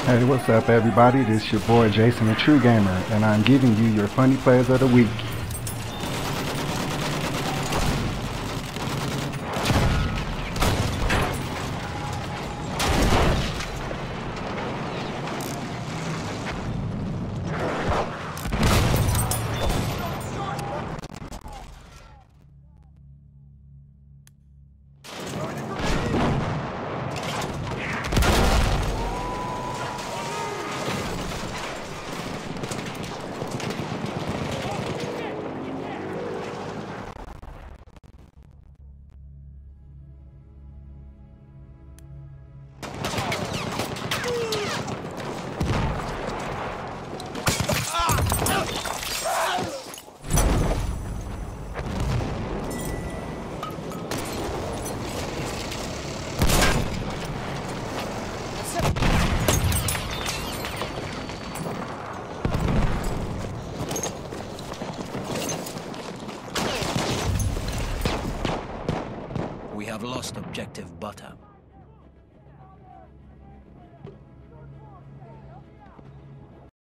Hey, what's up everybody? This is your boy Jason the True Gamer, and I'm giving you your funny plays of the week. We have lost objective butter.